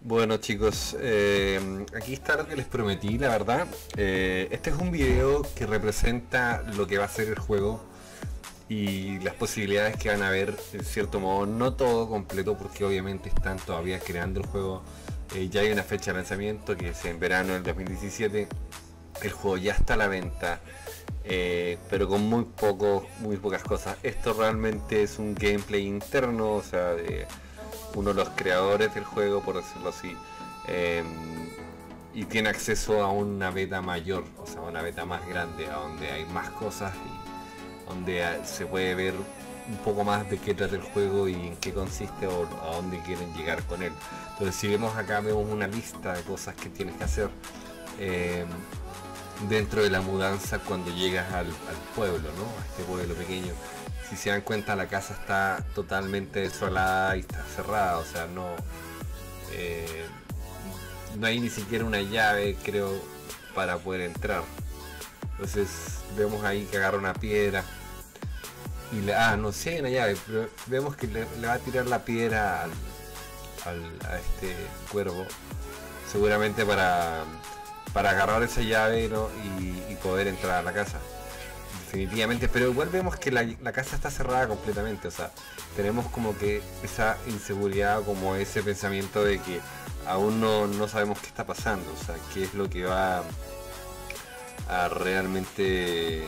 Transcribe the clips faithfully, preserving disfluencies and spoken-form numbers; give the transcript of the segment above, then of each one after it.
Bueno chicos, eh, aquí está lo que les prometí, la verdad. Eh, este es un video que representa lo que va a ser el juego y las posibilidades que van a haber, en cierto modo, no todo completo porque obviamente están todavía creando el juego. Eh, ya hay una fecha de lanzamiento que es en verano del dos mil diecisiete. El juego ya está a la venta, eh, pero con muy poco, muy pocas cosas. Esto realmente es un gameplay interno, o sea, de uno de los creadores del juego, por decirlo así, eh, y tiene acceso a una beta mayor, o sea, una beta más grande, a donde hay más cosas y donde se puede ver un poco más de qué trata el juego y en qué consiste o a dónde quieren llegar con él. Entonces, si vemos acá, vemos una lista de cosas que tienes que hacer eh, dentro de la mudanza cuando llegas al, al pueblo, ¿no? A este pueblo pequeño. Si se dan cuenta, la casa está totalmente desolada y está cerrada, o sea, no eh, no hay ni siquiera una llave, creo, para poder entrar. Entonces vemos ahí que agarra una piedra y le, ah, no sé, hay una llave, pero vemos que le, le va a tirar la piedra al, al, a este cuervo, seguramente para para agarrar esa llave, ¿no? y, y poder entrar a la casa. Definitivamente, pero igual vemos que la, la casa está cerrada completamente, o sea, tenemos como que esa inseguridad, como ese pensamiento de que aún no, no sabemos qué está pasando, o sea, qué es lo que va a realmente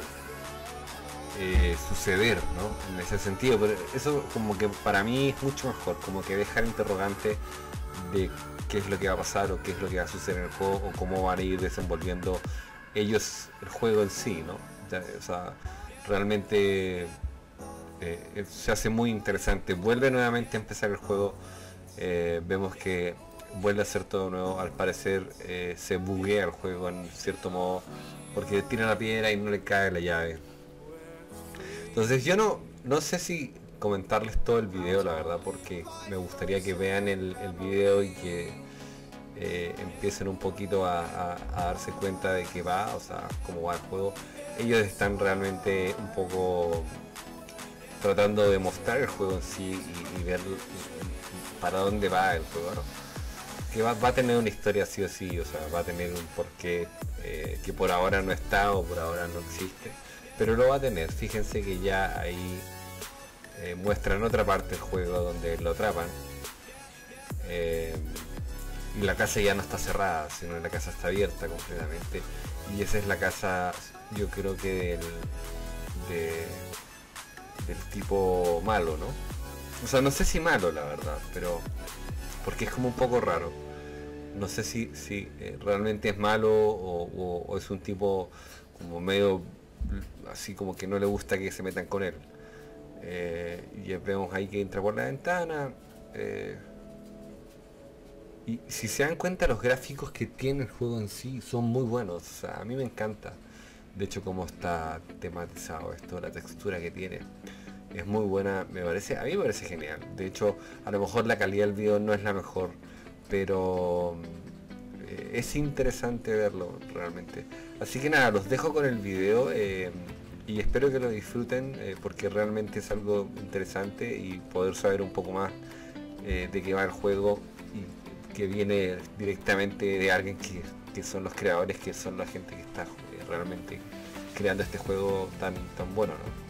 eh, suceder, ¿no? En ese sentido, pero eso como que para mí es mucho mejor, como que dejar interrogante de qué es lo que va a pasar o qué es lo que va a suceder en el juego o cómo van a ir desenvolviendo ellos el juego en sí, ¿no? O sea, realmente eh, se hace muy interesante. Vuelve nuevamente a empezar el juego. Eh, vemos que vuelve a ser todo nuevo. Al parecer eh, se buguea el juego en cierto modo porque tira la piedra y no le cae la llave. Entonces yo no, no sé si comentarles todo el video, la verdad, porque me gustaría que vean el, el video y que eh, empiecen un poquito a, a, a darse cuenta de que va, o sea, cómo va el juego. Ellos están realmente un poco tratando de mostrar el juego en sí y, y ver para dónde va el juego, ¿no? Que va, va a tener una historia sí o sí, o sea, va a tener un porqué eh, que por ahora no está o por ahora no existe, pero lo va a tener. Fíjense que ya ahí eh, muestran otra parte del juego donde lo atrapan eh, y la casa ya no está cerrada, sino la casa está abierta completamente, y esa es la casa, yo creo que del, de, del tipo malo, ¿no? O sea, no sé si malo, la verdad, pero porque es como un poco raro. No sé si, si eh, realmente es malo o, o, o es un tipo como medio así, como que no le gusta que se metan con él. Eh, y vemos ahí que entra por la ventana. Eh, y si se dan cuenta, los gráficos que tiene el juego en sí son muy buenos. O sea, a mí me encanta. De hecho, cómo está tematizado esto, la textura que tiene es muy buena, me parece, a mí me parece genial. De hecho, a lo mejor la calidad del video no es la mejor, pero eh, es interesante verlo realmente. Así que nada, los dejo con el video eh, y espero que lo disfruten eh, porque realmente es algo interesante y poder saber un poco más eh, de qué va el juego y que viene directamente de alguien que, que son los creadores, que son la gente que está eh, realmente creando este juego tan, tan bueno, ¿no?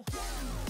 go.